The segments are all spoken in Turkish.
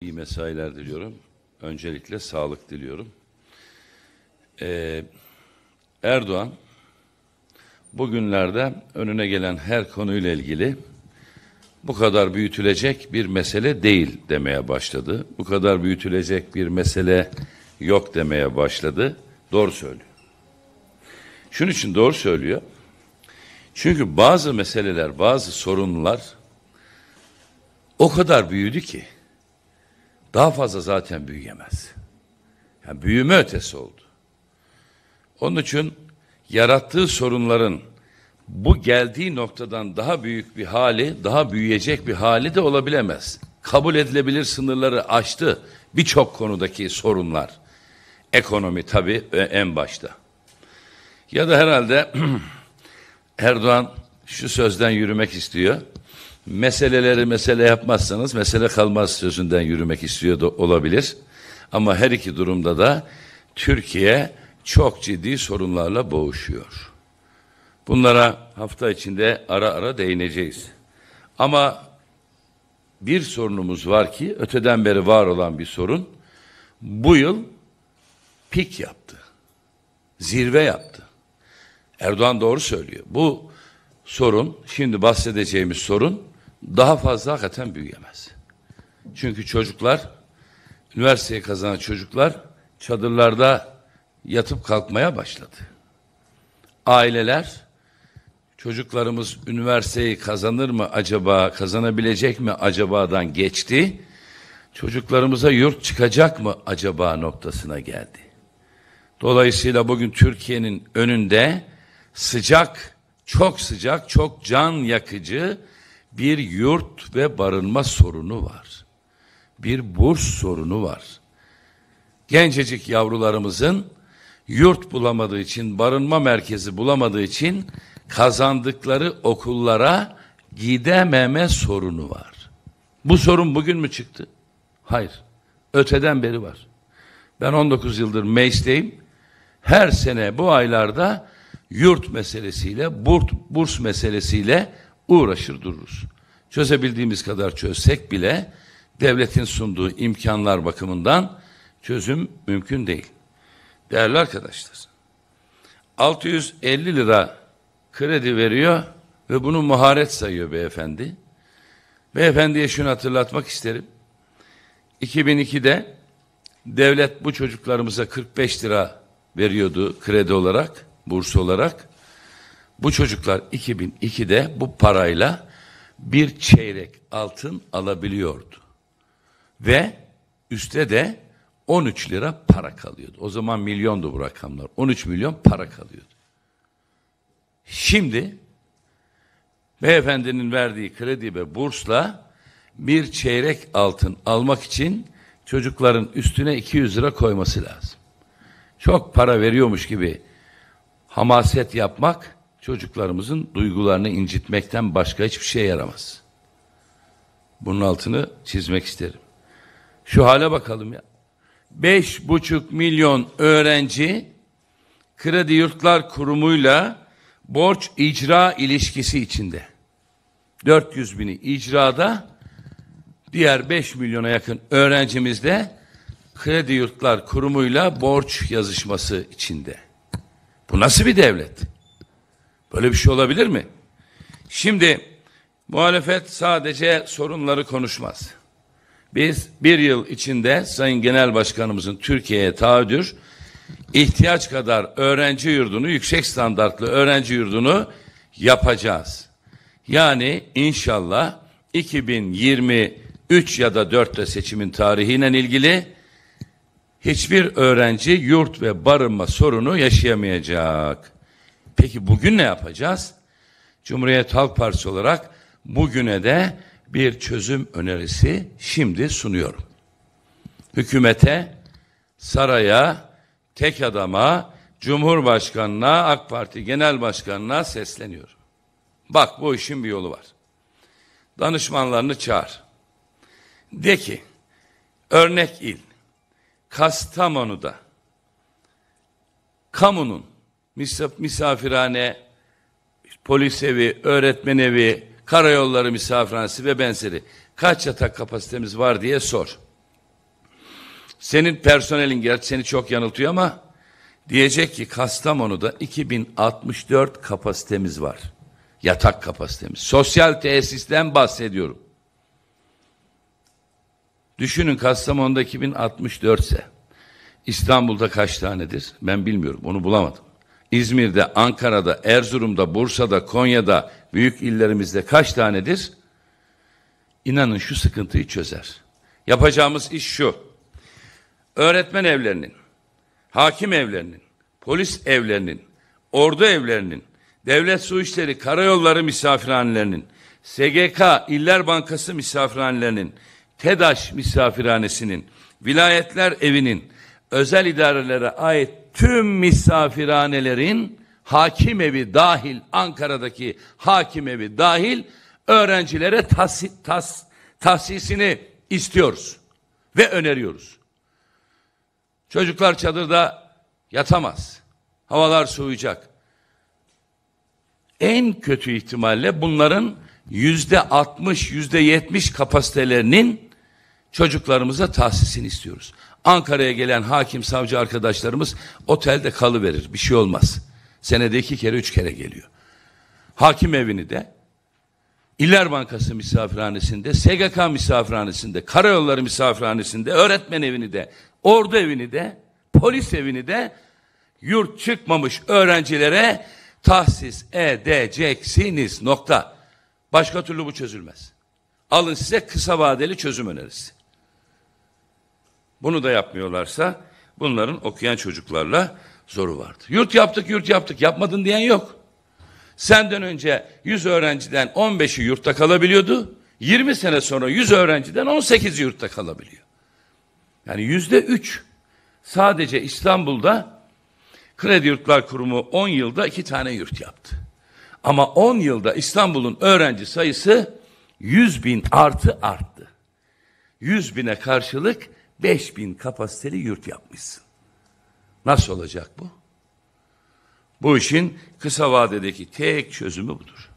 İyi mesailer diliyorum. Öncelikle sağlık diliyorum. Erdoğan bugünlerde önüne gelen her konuyla ilgili bu kadar büyütülecek bir mesele değil demeye başladı. Bu kadar büyütülecek bir mesele yok demeye başladı. Doğru söylüyor. Şunun için doğru söylüyor. Çünkü bazı meseleler, bazı sorunlar o kadar büyüdü ki daha fazla zaten büyüyemez. Yani büyüme ötesi oldu. Onun için yarattığı sorunların bu geldiği noktadan daha büyük bir hali, daha büyüyecek bir hali de olabilemez. Kabul edilebilir sınırları aştı birçok konudaki sorunlar. Ekonomi tabii en başta. Ya da herhalde Erdoğan şu sözden yürümek istiyor. Meseleleri mesele yapmazsanız mesele kalmaz sözünden yürümek istiyor da olabilir. Ama her iki durumda da Türkiye çok ciddi sorunlarla boğuşuyor. Bunlara hafta içinde ara ara değineceğiz. Ama bir sorunumuz var ki öteden beri var olan bir sorun. Bu yıl pik yaptı. Zirve yaptı. Erdoğan doğru söylüyor. Bu sorun, şimdi bahsedeceğimiz sorun daha fazla hakikaten büyüyemez. Çünkü çocuklar, üniversiteyi kazanan çocuklar çadırlarda yatıp kalkmaya başladı. Aileler, çocuklarımız üniversiteyi kazanır mı acaba, kazanabilecek mi acabadan geçti. Çocuklarımıza yurt çıkacak mı acaba noktasına geldi. Dolayısıyla bugün Türkiye'nin önünde sıcak, çok can yakıcı bir yurt ve barınma sorunu var. Bir burs sorunu var. Gencecik yavrularımızın yurt bulamadığı için, barınma merkezi bulamadığı için kazandıkları okullara gidememe sorunu var. Bu sorun bugün mü çıktı? Hayır. Öteden beri var. Ben 19 yıldır meclisteyim. Her sene bu aylarda yurt meselesiyle, burs meselesiyle uğraşır dururuz. Çözebildiğimiz kadar çözsek bile devletin sunduğu imkanlar bakımından çözüm mümkün değil. Değerli arkadaşlar, 650 lira kredi veriyor ve bunu muharet sayıyor beyefendi. Beyefendiye şunu hatırlatmak isterim. 2002'de devlet bu çocuklarımıza 45 lira veriyordu kredi olarak, burs olarak. Bu çocuklar 2002'de bu parayla bir çeyrek altın alabiliyordu. Ve üstte de 13 lira para kalıyordu. O zaman milyondu bu rakamlar. 13 milyon para kalıyordu. Şimdi beyefendinin verdiği kredi ve bursla bir çeyrek altın almak için çocukların üstüne 200 lira koyması lazım. Çok para veriyormuş gibi hamaset yapmak çocuklarımızın duygularını incitmekten başka hiçbir şeye yaramaz. Bunun altını çizmek isterim. Şu hale bakalım ya. 5,5 milyon öğrenci Kredi Yurtlar Kurumu'yla borç icra ilişkisi içinde. 400 bini icrada, diğer 5 milyona yakın öğrencimiz de Kredi Yurtlar Kurumu'yla borç yazışması içinde. Bu nasıl bir devlet? Böyle bir şey olabilir mi? Şimdi muhalefet sadece sorunları konuşmaz. Biz bir yıl içinde Sayın Genel Başkanımızın Türkiye'ye taahhüdü, ihtiyaç kadar öğrenci yurdunu, yüksek standartlı öğrenci yurdunu yapacağız. Yani inşallah 2023 ya da 4'te seçimin tarihiyle ilgili hiçbir öğrenci yurt ve barınma sorunu yaşayamayacak. Peki bugün ne yapacağız? Cumhuriyet Halk Partisi olarak bugüne de bir çözüm önerisi şimdi sunuyorum. Hükümete, saraya, tek adama, Cumhurbaşkanına, AK Parti Genel Başkanına sesleniyorum. Bak, bu işin bir yolu var. Danışmanlarını çağır. De ki, örnek il, Kastamonu'da kamunun misafirhane, polis evi, öğretmen evi, karayolları misafirhanesi ve benzeri kaç yatak kapasitemiz var diye sor. Senin personelin gerçi seni çok yanıltıyor ama diyecek ki Kastamonu'da 2064 kapasitemiz var. Yatak kapasitemiz. Sosyal tesisten bahsediyorum. Düşünün Kastamonu'da 2064 ise İstanbul'da kaç tanedir? Ben bilmiyorum. Onu bulamadım. İzmir'de, Ankara'da, Erzurum'da, Bursa'da, Konya'da, büyük illerimizde kaç tanedir? İnanın şu sıkıntıyı çözer. Yapacağımız iş şu. Öğretmen evlerinin, hakim evlerinin, polis evlerinin, ordu evlerinin, devlet su işleri, karayolları misafirhanelerinin, SGK, İller Bankası misafirhanelerinin, TEDAŞ misafirhanesinin, vilayetler evinin, özel idarelere ait tüm misafirhanelerin hakim evi dahil, Ankara'daki hakim evi dahil öğrencilere tahsisini istiyoruz ve öneriyoruz. Çocuklar çadırda yatamaz. Havalar soğuyacak. En kötü ihtimalle bunların %60, %70 kapasitelerinin çocuklarımıza tahsisini istiyoruz. Ankara'ya gelen hakim, savcı arkadaşlarımız otelde kalıverir. Bir şey olmaz. Senede 2 kere 3 kere geliyor. Hakim evini de, İller Bankası misafirhanesinde, SGK misafirhanesinde, karayolları misafirhanesinde, öğretmen evini de, ordu evini de, polis evini de yurt çıkmamış öğrencilere tahsis edeceksiniz. Nokta. Başka türlü bu çözülmez. Alın size kısa vadeli çözüm önerisi. Bunu da yapmıyorlarsa bunların okuyan çocuklarla zoru vardır. Yurt yaptık, yurt yaptık. Yapmadın diyen yok. Senden önce 100 öğrenciden 15'i yurtta kalabiliyordu. 20 sene sonra 100 öğrenciden 18'i yurtta kalabiliyor. Yani %3. Sadece İstanbul'da Kredi Yurtlar Kurumu 10 yılda 2 tane yurt yaptı. Ama 10 yılda İstanbul'un öğrenci sayısı 100.000 arttı. 100.000'e karşılık 5.000 kapasiteli yurt yapmışsın. Nasıl olacak bu? Bu işin kısa vadedeki tek çözümü budur.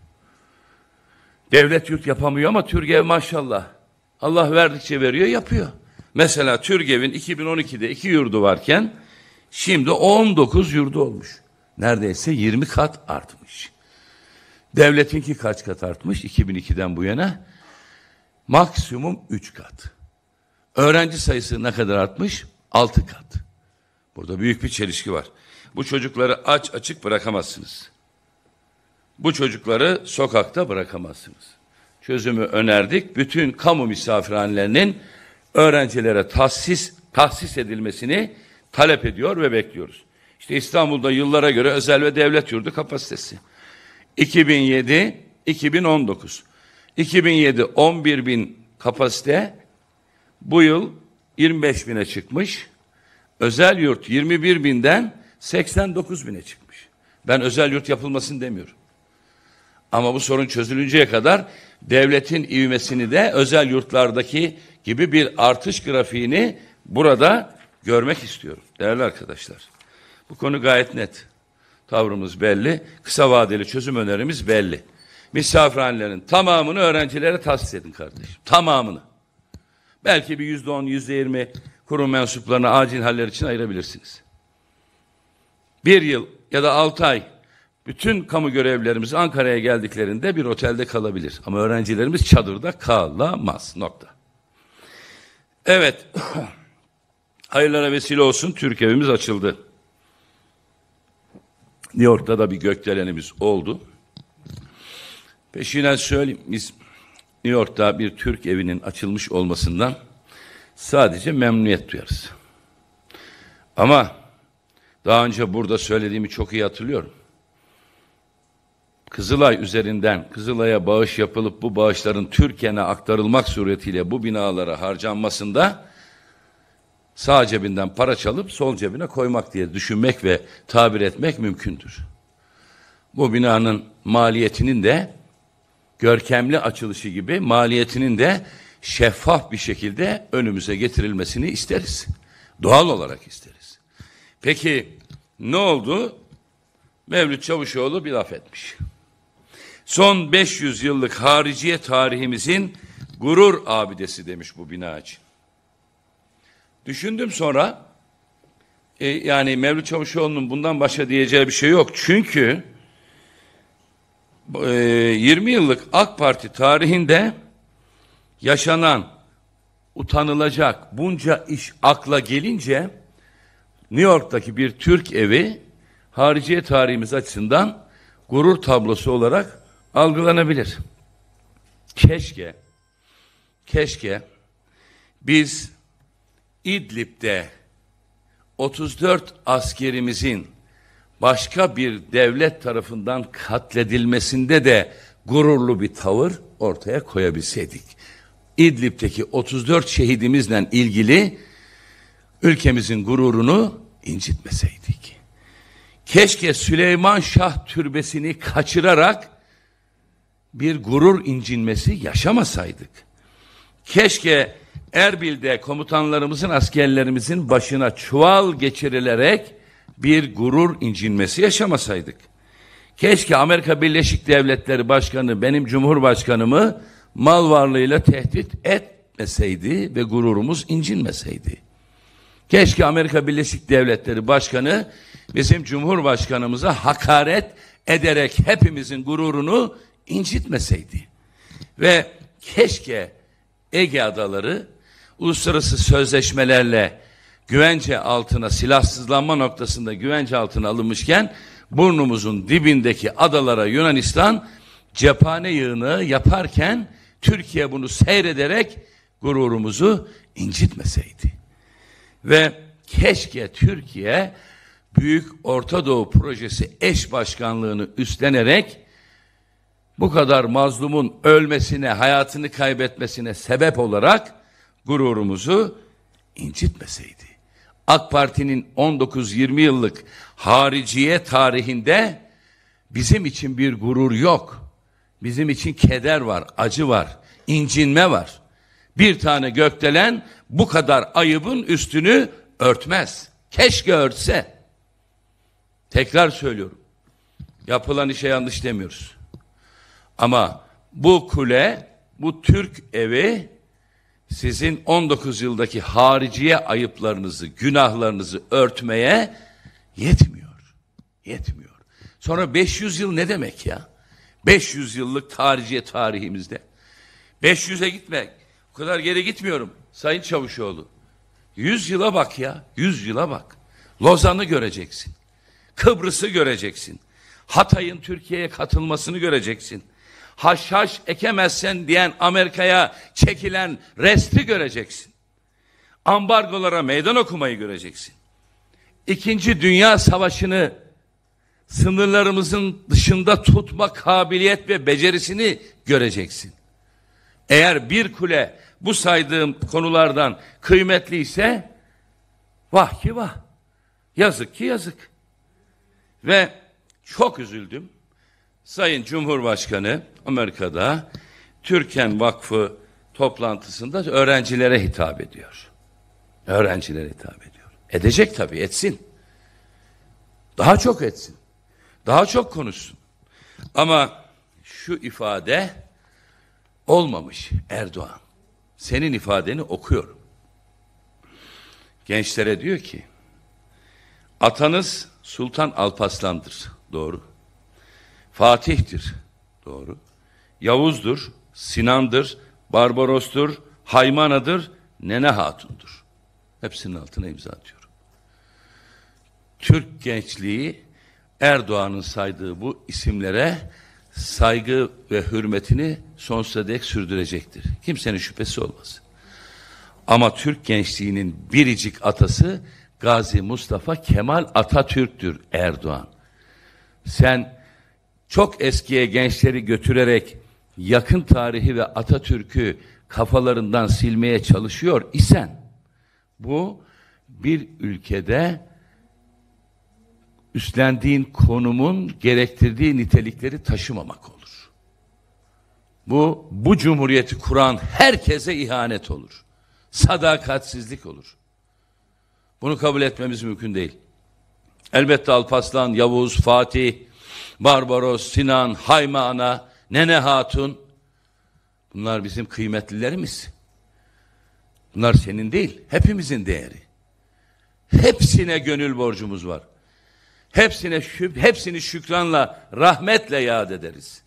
Devlet yurt yapamıyor ama TÜRGEV maşallah. Allah verdikçe veriyor, yapıyor. Mesela TÜRGEV'in 2012'de 2 yurdu varken şimdi 19 yurdu olmuş. Neredeyse 20 kat artmış. Devletinki kaç kat artmış 2002'den bu yana? Maksimum 3 kat. Öğrenci sayısı ne kadar artmış? 6 kat. Burada büyük bir çelişki var. Bu çocukları açık bırakamazsınız. Bu çocukları sokakta bırakamazsınız. Çözümü önerdik. Bütün kamu misafirhanelerinin öğrencilere tahsis edilmesini talep ediyor ve bekliyoruz. İşte İstanbul'da yıllara göre özel ve devlet yurdu kapasitesi. 2007, 2019. 2007 11.000 kapasite, bu yıl 25.000'e çıkmış. Özel yurt 21.000'den 89.000'e çıkmış. Ben özel yurt yapılmasın demiyorum. Ama bu sorun çözülünceye kadar devletin ivmesini de özel yurtlardaki gibi bir artış grafiğini burada görmek istiyorum. Değerli arkadaşlar, bu konu gayet net. Tavrımız belli. Kısa vadeli çözüm önerimiz belli. Misafirhanelerin tamamını öğrencilere tahsis edin kardeşim. Tamamını. Belki bir %10, %20 kurum mensuplarına acil haller için ayırabilirsiniz. 1 yıl ya da 6 ay bütün kamu görevlilerimiz Ankara'ya geldiklerinde bir otelde kalabilir. Ama öğrencilerimiz çadırda kalamaz. Nokta. Evet. Hayırlara vesile olsun. Türk evimiz açıldı. New York'ta da bir gökdelenimiz oldu. Peşinden söyleyeyim, biz New York'ta bir Türk evinin açılmış olmasından sadece memnuniyet duyarız. Ama daha önce burada söylediğimi çok iyi hatırlıyorum. Kızılay üzerinden Kızılay'a bağış yapılıp bu bağışların Türkiye'ne aktarılmak suretiyle bu binalara harcanmasında sağ cebinden para çalıp sol cebine koymak diye düşünmek ve tabir etmek mümkündür. Bu binanın maliyetinin de görkemli açılışı gibi maliyetinin de şeffaf bir şekilde önümüze getirilmesini isteriz. Doğal olarak isteriz. Peki ne oldu? Mevlüt Çavuşoğlu bir laf etmiş. Son 500 yıllık hariciye tarihimizin gurur abidesi demiş bu bina için. Düşündüm sonra, yani Mevlüt Çavuşoğlu'nun bundan başka diyeceği bir şey yok. Çünkü 20 yıllık AK Parti tarihinde yaşanan, utanılacak bunca iş akla gelince New York'taki bir Türk evi hariciye tarihimiz açısından gurur tablosu olarak algılanabilir. Keşke biz İdlib'de 34 askerimizin başka bir devlet tarafından katledilmesinde de gururlu bir tavır ortaya koyabilseydik. İdlib'deki 34 şehidimizle ilgili ülkemizin gururunu incitmeseydik. Keşke Süleyman Şah Türbesi'ni kaçırarak bir gurur incinmesi yaşamasaydık. Keşke Erbil'de komutanlarımızın, askerlerimizin başına çuval geçirilerek bir gurur incinmesi yaşamasaydık. Keşke Amerika Birleşik Devletleri Başkanı benim Cumhurbaşkanımı mal varlığıyla tehdit etmeseydi ve gururumuz incinmeseydi. Keşke Amerika Birleşik Devletleri Başkanı bizim Cumhurbaşkanımıza hakaret ederek hepimizin gururunu incitmeseydi. Ve keşke Ege Adaları uluslararası sözleşmelerle güvence altına, silahsızlanma noktasında güvence altına alınmışken burnumuzun dibindeki adalara Yunanistan cephane yığını yaparken Türkiye bunu seyrederek gururumuzu incitmeseydi. Ve keşke Türkiye Büyük Orta Doğu Projesi eş başkanlığını üstlenerek bu kadar mazlumun ölmesine, hayatını kaybetmesine sebep olarak gururumuzu incitmeseydi. AK Parti'nin 19-20 yıllık hariciye tarihinde bizim için bir gurur yok. Bizim için keder var, acı var, incinme var. Bir tane gökdelen bu kadar ayıbın üstünü örtmez. Keşke örtse. Tekrar söylüyorum. Yapılan işe yanlış demiyoruz. Ama bu kule, bu Türk evi sizin 19 yıldaki hariciye ayıplarınızı, günahlarınızı örtmeye yetmiyor. Yetmiyor. Sonra 500 yıl ne demek ya? 500 yıllık hariciye tarihimizde. 500'e gitmek. O kadar geri gitmiyorum Sayın Çavuşoğlu. 100 yıla bak ya. 100 yıla bak. Lozan'ı göreceksin. Kıbrıs'ı göreceksin. Hatay'ın Türkiye'ye katılmasını göreceksin. Haşhaş ekemezsen diyen Amerika'ya çekilen resti göreceksin. Ambargolara meydan okumayı göreceksin. İkinci Dünya Savaşı'nı sınırlarımızın dışında tutma kabiliyet ve becerisini göreceksin. Eğer bir kule bu saydığım konulardan kıymetliyse vah ki vah, yazık ki yazık. Ve çok üzüldüm. Sayın Cumhurbaşkanı Amerika'da Türken Vakfı toplantısında öğrencilere hitap ediyor. Öğrencilere hitap ediyor. Edecek tabii, etsin. Daha çok etsin. Daha çok konuşsun. Ama şu ifade olmamış Erdoğan. Senin ifadeni okuyorum. Gençlere diyor ki, atanız Sultan Alparslan'dır. Doğru. Fatih'tir. Doğru. Yavuz'dur, Sinan'dır, Barbaros'tur, Haymana'dır, Nene Hatun'dur. Hepsinin altına imza atıyorum. Türk gençliği Erdoğan'ın saydığı bu isimlere saygı ve hürmetini sonsuza dek sürdürecektir. Kimsenin şüphesi olmaz. Ama Türk gençliğinin biricik atası Gazi Mustafa Kemal Atatürk'tür Erdoğan. Sen çok eskiye gençleri götürerek yakın tarihi ve Atatürk'ü kafalarından silmeye çalışıyor isen bu bir ülkede üstlendiğin konumun gerektirdiği nitelikleri taşımamak olur. Bu cumhuriyeti kuran herkese ihanet olur. Sadakatsizlik olur. Bunu kabul etmemiz mümkün değil. Elbette Alparslan, Yavuz, Fatih, Barbaros, Sinan, Hayme Ana, Nene Hatun, bunlar bizim kıymetlilerimiz. Bunlar senin değil, hepimizin değeri. Hepsine gönül borcumuz var. Hepsini şükranla, rahmetle yad ederiz.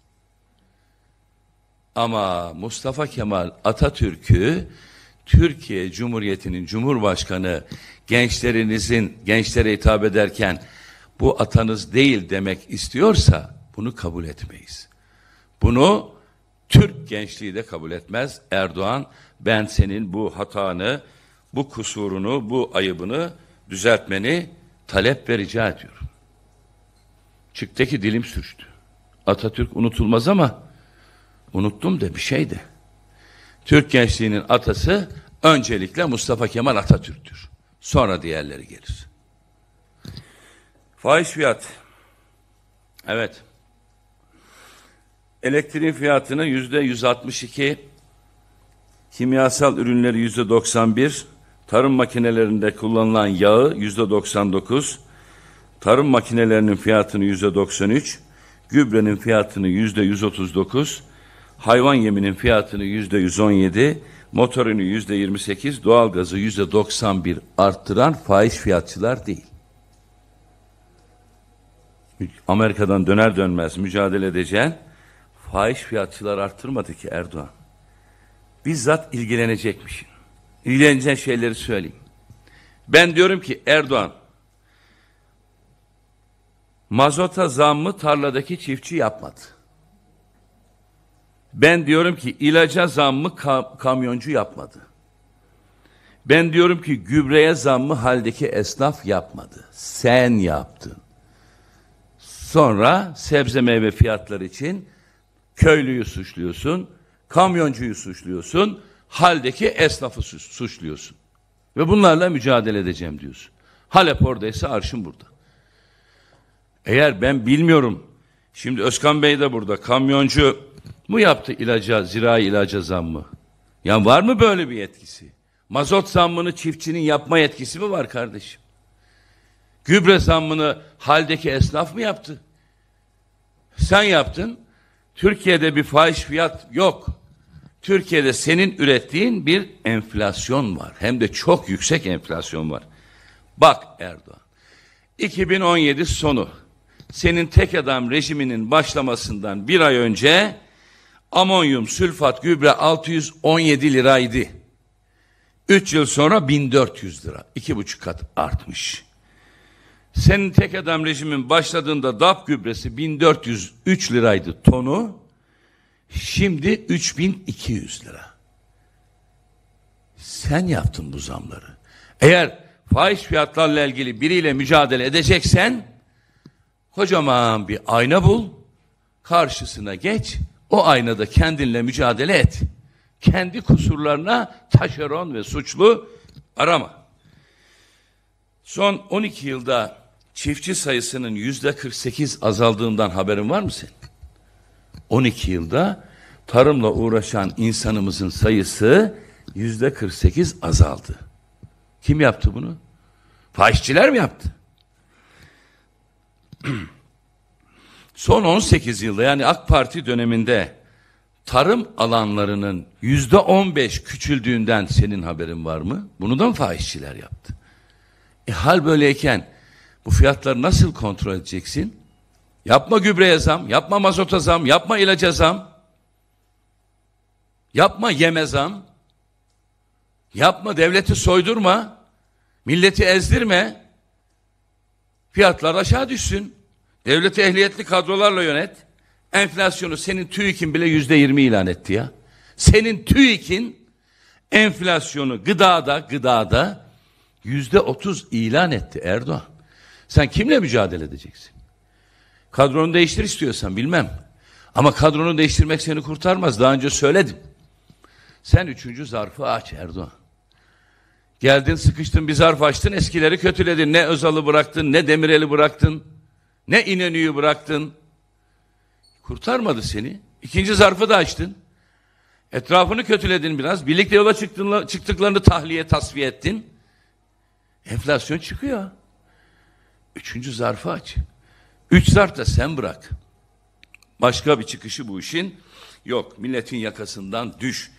Ama Mustafa Kemal Atatürk'ü Türkiye Cumhuriyeti'nin Cumhurbaşkanı gençlere hitap ederken bu atanız değil demek istiyorsa bunu kabul etmeyiz. Bunu Türk gençliği de kabul etmez. Erdoğan, ben senin bu hatanı, bu kusurunu, bu ayıbını düzeltmeni talep ve rica ediyorum. Çıktı ki dilim sürçtü. Atatürk unutulmaz ama unuttum de bir şeydi. Türk gençliğinin atası öncelikle Mustafa Kemal Atatürk'tür. Sonra diğerleri gelir. Fahiş fiyat. Evet. Elektriğin fiyatını %162, kimyasal ürünleri %91, tarım makinelerinde kullanılan yağı %99, tarım makinelerinin fiyatını %93, gübrenin fiyatını %139, hayvan yeminin fiyatını %117, motorunu %28, doğalgazı %91 arttıran fahiş fiyatçılar değil. Amerika'dan döner dönmez mücadele edeceğin fahiş fiyatçılar arttırmadı ki Erdoğan. Bizzat ilgilenecekmişim. İlgileneceğin şeyleri söyleyeyim. Ben diyorum ki Erdoğan, mazota zammı tarladaki çiftçi yapmadı. Ben diyorum ki ilaca zammı kamyoncu yapmadı. Ben diyorum ki gübreye zammı haldeki esnaf yapmadı. Sen yaptın. Sonra sebze meyve fiyatları için köylüyü suçluyorsun, kamyoncuyu suçluyorsun, haldeki esnafı suçluyorsun. Ve bunlarla mücadele edeceğim diyorsun. Halep oradaysa arşın burada. Eğer ben bilmiyorum, şimdi Özkan Bey de burada, kamyoncu mu yaptı zirai ilaca zammı? Yani var mı böyle bir yetkisi? Mazot zammını çiftçinin yapma yetkisi mi var kardeşim? Gübre zammını haldeki esnaf mı yaptı? Sen yaptın. Türkiye'de bir fahiş fiyat yok. Türkiye'de senin ürettiğin bir enflasyon var. Hem de çok yüksek enflasyon var. Bak Erdoğan, 2017 sonu senin tek adam rejiminin başlamasından bir ay önce amonyum sülfat gübre 617 liraydı. 3 yıl sonra 1400 lira. 2,5 kat artmış. Senin tek adam rejimin başladığında DAP gübresi 1403 liraydı tonu. Şimdi 3200 lira. Sen yaptın bu zamları. Eğer fahiş fiyatlarla ilgili biriyle mücadele edeceksen kocaman bir ayna bul, karşısına geç, o aynada kendinle mücadele et. Kendi kusurlarına taşeron ve suçlu arama. Son 12 yılda çiftçi sayısının %48 azaldığından haberin var mı senin? 12 yılda tarımla uğraşan insanımızın sayısı %48 azaldı. Kim yaptı bunu? Fahişçiler mi yaptı? Son 18 yılda, yani AK Parti döneminde tarım alanlarının %15 küçüldüğünden senin haberin var mı? Bunu da mı fahişçiler yaptı? Hal böyleyken bu fiyatları nasıl kontrol edeceksin? Yapma gübreye zam, yapma mazota zam, yapma ilaca zam, yapma yeme zam, yapma devleti soydurma, milleti ezdirme, fiyatlar aşağı düşsün, devleti ehliyetli kadrolarla yönet, enflasyonu senin TÜİK'in bile %20 ilan etti ya. Senin TÜİK'in enflasyonu gıdada %30 ilan etti Erdoğan. Sen kimle mücadele edeceksin? Kadronu değiştir istiyorsan bilmem. Ama kadronu değiştirmek seni kurtarmaz. Daha önce söyledim. Sen 3. zarfı aç Erdoğan. Geldin sıkıştın bir zarf açtın, eskileri kötüledin. Ne Özal'ı bıraktın, ne Demirel'i bıraktın, ne İnönü'yü bıraktın. Kurtarmadı seni. 2. zarfı da açtın. Etrafını kötüledin biraz. Birlikte yola çıktıklarını tasfiye ettin. Enflasyon çıkıyor. 3. zarfı aç. 3 zarf da sen bırak. Başka bir çıkışı bu işin yok. Milletin yakasından düş.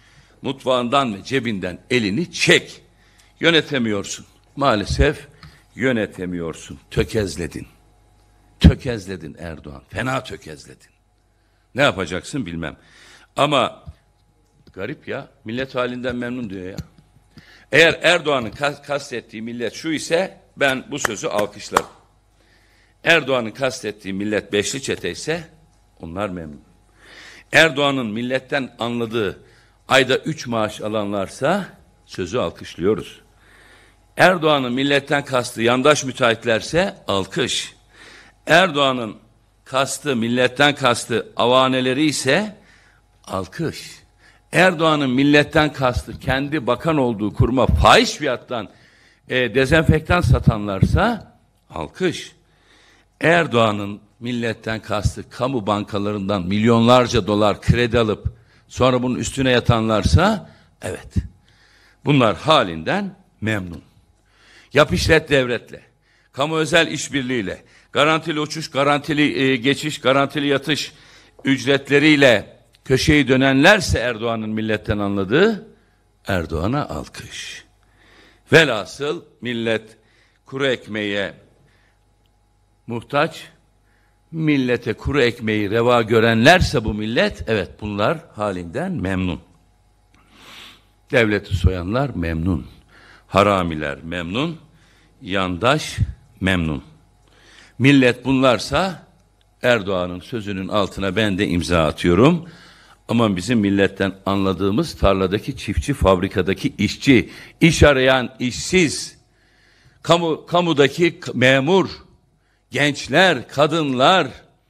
mutfağından ve cebinden elini çek. Yönetemiyorsun. Maalesef yönetemiyorsun. Tökezledin. Tökezledin Erdoğan. Fena tökezledin. Ne yapacaksın bilmem. Ama garip ya. Millet halinden memnun diyor ya. Eğer Erdoğan'ın kastettiği millet şu ise ben bu sözü alkışlarım. Erdoğan'ın kastettiği millet beşli çete ise onlar memnun. Erdoğan'ın milletten anladığı ayda 3 maaş alanlarsa sözü alkışlıyoruz. Erdoğan'ın milletten kastı yandaş müteahhitlerse alkış. Erdoğan'ın kastı, milletten kastı avaneleri ise alkış. Erdoğan'ın milletten kastı kendi bakan olduğu kuruma fahiş fiyattan dezenfektan satanlarsa alkış. Erdoğan'ın milletten kastı kamu bankalarından milyonlarca dolar kredi alıp sonra bunun üstüne yatanlarsa evet. Bunlar halinden memnun. Yap işlet devletle, kamu özel işbirliğiyle, garantili uçuş, garantili geçiş, garantili yatış ücretleriyle köşeyi dönenlerse Erdoğan'ın milletten anladığı Erdoğan'a alkış. Velhasıl millet kuru ekmeğe muhtaç, millete kuru ekmeği reva görenlerse bu millet, evet bunlar halinden memnun. Devleti soyanlar memnun. Haramiler memnun. Yandaş memnun. Millet bunlarsa Erdoğan'ın sözünün altına ben de imza atıyorum. Ama bizim milletten anladığımız tarladaki çiftçi, fabrikadaki işçi, iş arayan işsiz, kamudaki memur, gençler, kadınlar,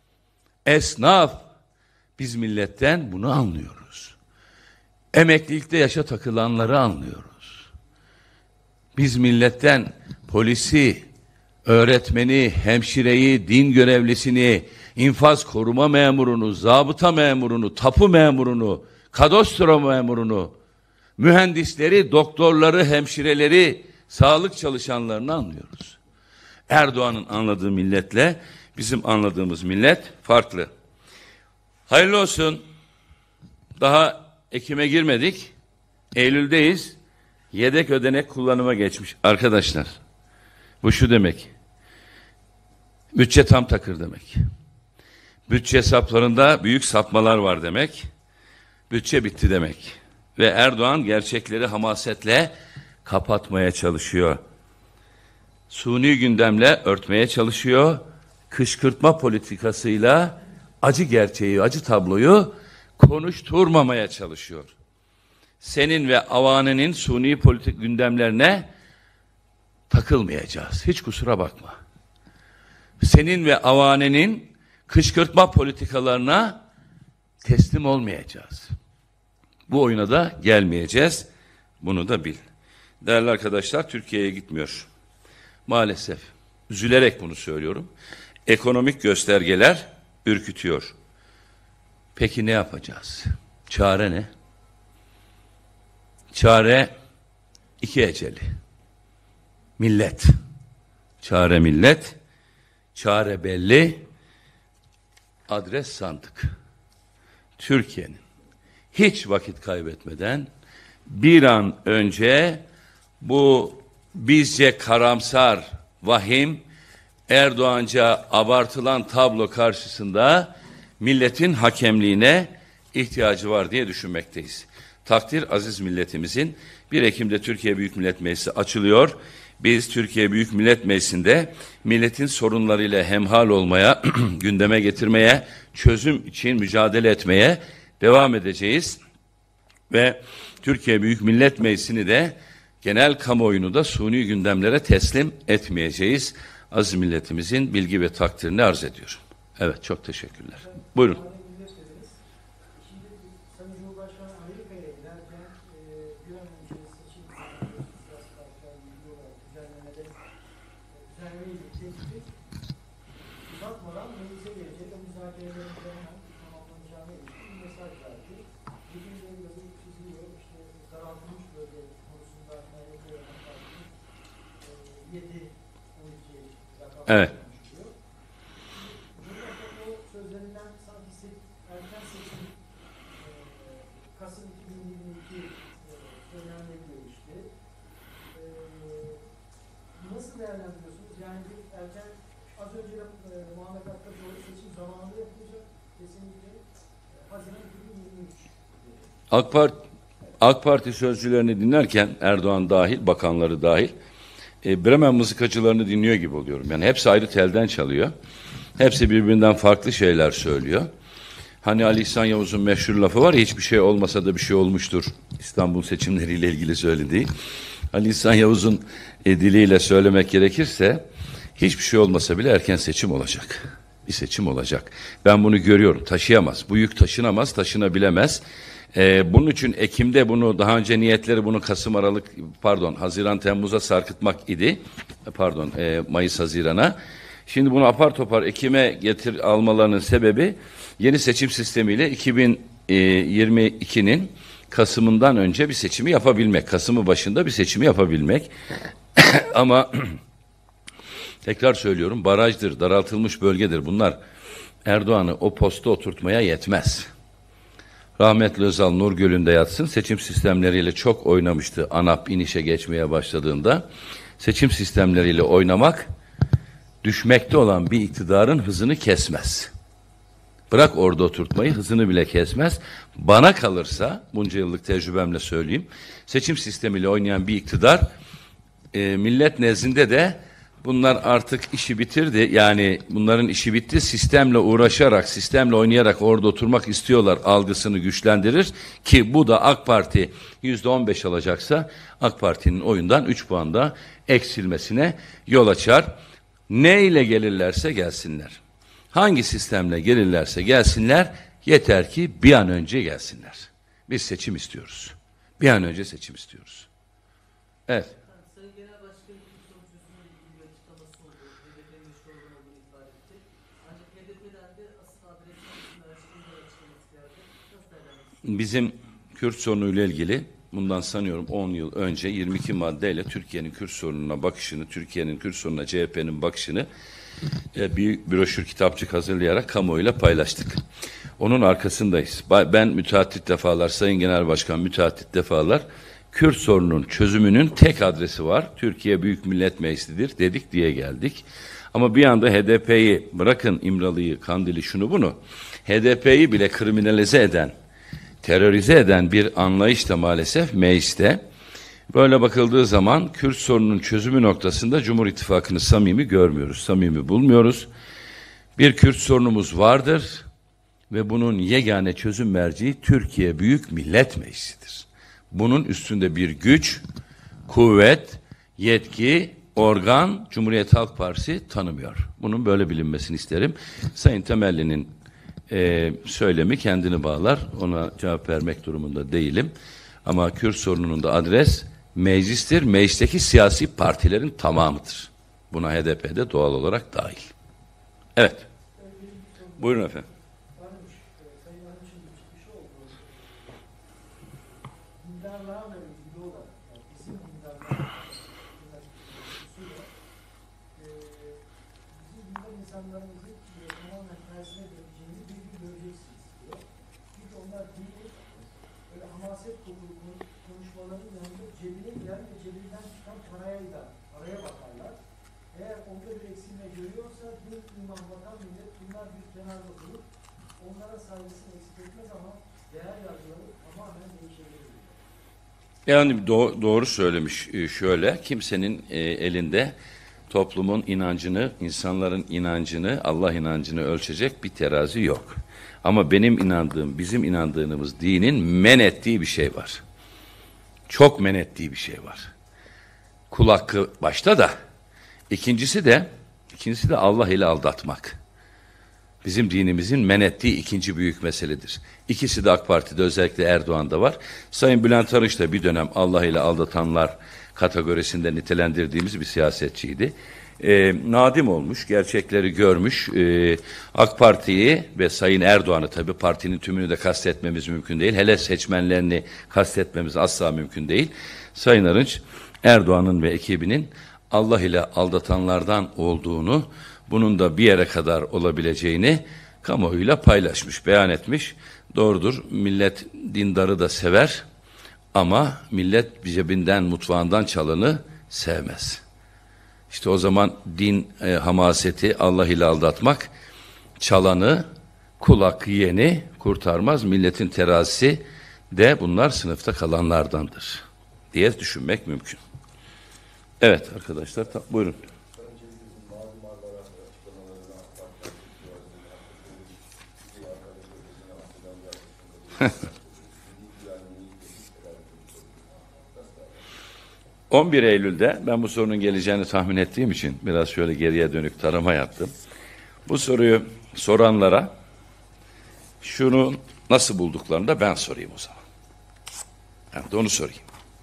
esnaf, biz milletten bunu anlıyoruz. Emeklilikte yaşa takılanları anlıyoruz. Biz milletten polisi, öğretmeni, hemşireyi, din görevlisini, infaz koruma memurunu, zabıta memurunu, tapu memurunu, kadastro memurunu, mühendisleri, doktorları, hemşireleri, sağlık çalışanlarını anlıyoruz. Erdoğan'ın anladığı milletle bizim anladığımız millet farklı. Hayırlı olsun. Daha Ekim'e girmedik. Eylül'deyiz. Yedek ödenek kullanıma geçmiş. Arkadaşlar, bu şu demek. Bütçe tam takır demek. Bütçe hesaplarında büyük sapmalar var demek. Bütçe bitti demek. Ve Erdoğan gerçekleri hamasetle kapatmaya çalışıyor. Suni gündemle örtmeye çalışıyor. Kışkırtma politikasıyla acı gerçeği, acı tabloyu konuşturmamaya çalışıyor. Senin ve avanenin suni politik gündemlerine takılmayacağız. Hiç kusura bakma. Senin ve avanenin kışkırtma politikalarına teslim olmayacağız. Bu oyuna da gelmeyeceğiz. Bunu da bil. Değerli arkadaşlar, Türkiye'ye gitmiyor. Maalesef. Üzülerek bunu söylüyorum. Ekonomik göstergeler ürkütüyor. Peki ne yapacağız? Çare ne? Çare iki eceli. Millet. Çare millet. Çare belli. Adres sandık. Türkiye'nin hiç vakit kaybetmeden bir an önce bu bizce karamsar, vahim, Erdoğanca abartılan tablo karşısında milletin hakemliğine ihtiyacı var diye düşünmekteyiz. Takdir aziz milletimizin. 1 Ekim'de Türkiye Büyük Millet Meclisi açılıyor. Biz Türkiye Büyük Millet Meclisi'nde milletin sorunlarıyla hemhal olmaya, gündeme getirmeye, çözüm için mücadele etmeye devam edeceğiz. Ve Türkiye Büyük Millet Meclisi'ni de genel kamuoyunu da suni gündemlere teslim etmeyeceğiz. Aziz milletimizin bilgi ve takdirini arz ediyorum. Evet, çok teşekkürler. Buyurun. Evet. Kasım 2022 değerlendiriyorsunuz? Yani bir erken, az önce de Muhammed Hakkı doğru seçim zamanında yapılacak. Kesinlikle Haziran 2023. AK Parti sözcülerini dinlerken Erdoğan dahil, bakanları dahil Bremen mızıkacılarını dinliyor gibi oluyorum. Yani hepsi ayrı telden çalıyor. Hepsi birbirinden farklı şeyler söylüyor. Hani Ali İhsan Yavuz'un meşhur lafı var ya, hiçbir şey olmasa da bir şey olmuştur. İstanbul seçimleriyle ilgili söylediği. Ali İhsan Yavuz'un diliyle söylemek gerekirse hiçbir şey olmasa bile erken seçim olacak. Bir seçim olacak. Ben bunu görüyorum. Taşıyamaz. Bu yük taşınamaz, taşınabilemez. Bunun için Ekim'de bunu, daha önce niyetleri bunu Haziran Temmuz'a sarkıtmak idi. Mayıs Haziran'a. Şimdi bunu apar topar Ekim'e almalarının sebebi yeni seçim sistemiyle 2022'nin Kasım'ından önce bir seçimi yapabilmek. Kasım'ın başında bir seçimi yapabilmek. Ama tekrar söylüyorum, barajdır, daraltılmış bölgedir. Bunlar Erdoğan'ı o posta oturtmaya yetmez. Rahmetli Özal Nurgöl'ünde yatsın, seçim sistemleriyle çok oynamıştı. ANAP inişe geçmeye başladığında seçim sistemleriyle oynamak düşmekte olan bir iktidarın hızını kesmez. Bırak orada oturtmayı, hızını bile kesmez. Bana kalırsa, bunca yıllık tecrübemle söyleyeyim, seçim sistemiyle oynayan bir iktidar millet nezdinde de bunlar artık işi bitirdi. Yani bunların işi bitti. Sistemle uğraşarak, sistemle oynayarak orada oturmak istiyorlar algısını güçlendirir. Ki bu da AK Parti %15 alacaksa AK Parti'nin oyundan 3 puan da eksilmesine yol açar. Ne ile gelirlerse gelsinler. Hangi sistemle gelirlerse gelsinler, yeter ki bir an önce gelsinler. Biz seçim istiyoruz. Bir an önce seçim istiyoruz. Evet. Sayın Genel Başkan'ın son çözümle ilgili bir açıklaması oldu. HDP'nin meşgul olduğunu ifade etti. Ancak HDP'den de asıl adresin araştırmalar açıklaması geldi. Nasıl değerlendiriyorsunuz? Bizim Kürt sorunuyla ilgili bundan sanıyorum 10 yıl önce 22 maddeyle Türkiye'nin Kürt sorununa bakışını, Türkiye'nin Kürt sorununa CHP'nin bakışını bir broşür kitapçık hazırlayarak kamuoyuyla paylaştık. Onun arkasındayız. Ben müteaddit defalar, Sayın Genel Başkan müteaddit defalar, Kürt sorununun çözümünün tek adresi var. Türkiye Büyük Millet Meclisi'dir dedik diye geldik. Ama bir anda HDP'yi, bırakın İmralı'yı, Kandil'i, şunu bunu, HDP'yi bile kriminalize eden, terörize eden bir anlayış da maalesef mecliste. Böyle bakıldığı zaman Kürt sorununun çözümü noktasında Cumhur İttifakı'nı samimi görmüyoruz, samimi bulmuyoruz. Bir Kürt sorunumuz vardır ve bunun yegane çözüm merciği Türkiye Büyük Millet Meclisi'dir. Bunun üstünde bir güç, kuvvet, yetki, organ Cumhuriyet Halk Partisi tanımıyor. Bunun böyle bilinmesini isterim. Sayın Temelli'nin söylemi kendini bağlar. Ona cevap vermek durumunda değilim. Ama Kürt sorununun da adres meclistir. Meclisteki siyasi partilerin tamamıdır. Buna HDP de doğal olarak dahil. Evet. Buyurun efendim. İnsanlarımızın tamamen tersine döneceğini bir gün göreceksiniz diyor. Çünkü onlar değil, böyle hamaset kokulu konuşmaların yanında cebine giren ve cebinden çıkan paraya da araya bakarlar. Eğer onda bir eksilme görüyorsa bir imam bakan millet bunlar bir kenarda durup onlara saygısını eksik etmez ama değer yargıları tamamen değişebilir. Yani doğru söylemiş. Şöyle, kimsenin elinde toplumun inancını, insanların inancını, Allah inancını ölçecek bir terazi yok. Ama benim inandığım, bizim inandığımız dinin men ettiği bir şey var. Çok men ettiği bir şey var. Kul hakkı başta da, ikincisi de Allah ile aldatmak. Bizim dinimizin men ettiği ikinci büyük meseledir. İkisi de AK Parti'de, özellikle Erdoğan'da var. Sayın Bülent Arınç da bir dönem Allah ile aldatanlar kategorisinde nitelendirdiğimiz bir siyasetçiydi. Nadim olmuş, gerçekleri görmüş. AK Parti'yi ve Sayın Erdoğan'ı, tabii partinin tümünü de kastetmemiz mümkün değil. Hele seçmenlerini kastetmemiz asla mümkün değil. Sayın Arınç, Erdoğan'ın ve ekibinin Allah ile aldatanlardan olduğunu, bunun da bir yere kadar olabileceğini kamuoyuyla paylaşmış, beyan etmiş. Doğrudur, millet dindarı da sever ama millet cebinden, mutfağından çalanı sevmez. İşte o zaman din hamaseti, Allah ile aldatmak, çalanı, kulak yiyeni kurtarmaz. Milletin terazisi de bunlar sınıfta kalanlardandır diye düşünmek mümkün. Evet arkadaşlar, buyurun. 11 Eylül'de ben bu sorunun geleceğini tahmin ettiğim için biraz şöyle geriye dönük tarama yaptım. Bu soruyu soranlara şunu nasıl bulduklarını da ben sorayım o zaman. Ben de onu sorayım.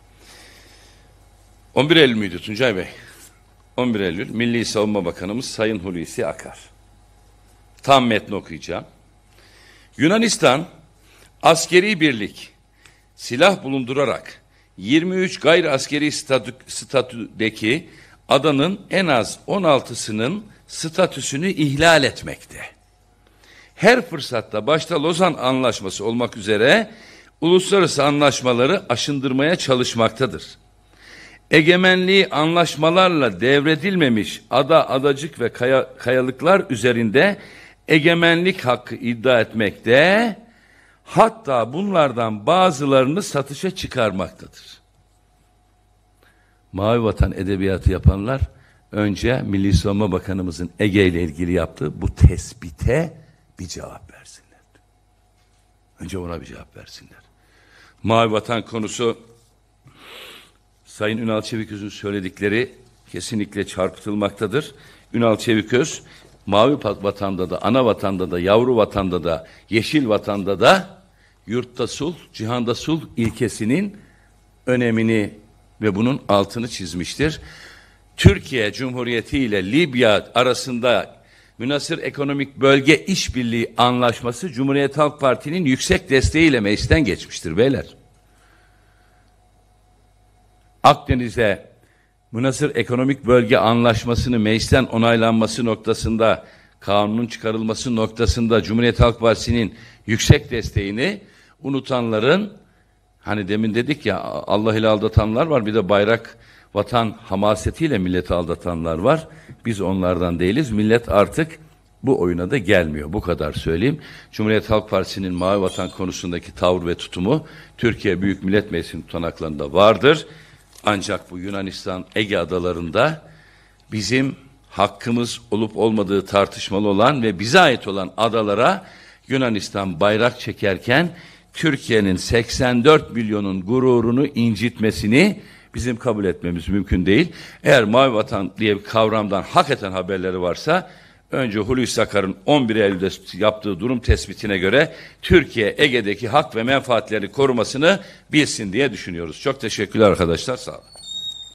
11 Eylül müydü Tuncay Bey? 11 Eylül Milli Savunma Bakanımız Sayın Hulusi Akar. Tam metni okuyacağım. Yunanistan askeri birlik, silah bulundurarak 23 gayri askeri statüdeki adanın en az 16'sının statüsünü ihlal etmekte. Her fırsatta başta Lozan Anlaşması olmak üzere uluslararası anlaşmaları aşındırmaya çalışmaktadır. Egemenliği anlaşmalarla devredilmemiş ada, adacık ve kayalıklar üzerinde egemenlik hakkı iddia etmekte, hatta bunlardan bazılarını satışa çıkarmaktadır. Mavi Vatan edebiyatı yapanlar önce Milli Savunma Bakanımızın Ege ile ilgili yaptığı bu tespite bir cevap versinler. Önce ona bir cevap versinler. Mavi Vatan konusu, Sayın Ünal Çeviköz'ün söyledikleri kesinlikle çarpıtılmaktadır. Ünal Çeviköz, Mavi Vatan'da da, ana vatanda da, yavru vatanda da, yeşil vatanda da yurtta sulh, cihanda sulh ilkesinin önemini ve bunun altını çizmiştir. Türkiye Cumhuriyeti ile Libya arasında münhasır ekonomik bölge işbirliği anlaşması Cumhuriyet Halk Parti'nin yüksek desteğiyle meclisten geçmiştir beyler. Akdeniz'e münhasır ekonomik bölge anlaşmasını meclisten onaylanması noktasında, kanunun çıkarılması noktasında Cumhuriyet Halk Partisi'nin yüksek desteğini unutanların, hani demin dedik ya, Allah ile aldatanlar var, bir de bayrak vatan hamasetiyle milleti aldatanlar var. Biz onlardan değiliz. Millet artık bu oyuna da gelmiyor. Bu kadar söyleyeyim. Cumhuriyet Halk Partisi'nin Mavi Vatan konusundaki tavır ve tutumu Türkiye Büyük Millet Meclisi'nin tutanaklarında vardır. Ancak bu Yunanistan Ege adalarında bizim hakkımız olup olmadığı tartışmalı olan ve bize ait olan adalara Yunanistan bayrak çekerken Türkiye'nin 84 milyonun gururunu incitmesini bizim kabul etmemiz mümkün değil. Eğer Mavi Vatan diye bir kavramdan hakikaten haberleri varsa önce Hulusi Akar'ın 11 Eylül'de yaptığı durum tespitine göre Türkiye Ege'deki hak ve menfaatleri korumasını bilsin diye düşünüyoruz. Çok teşekkürler arkadaşlar, sağ olun.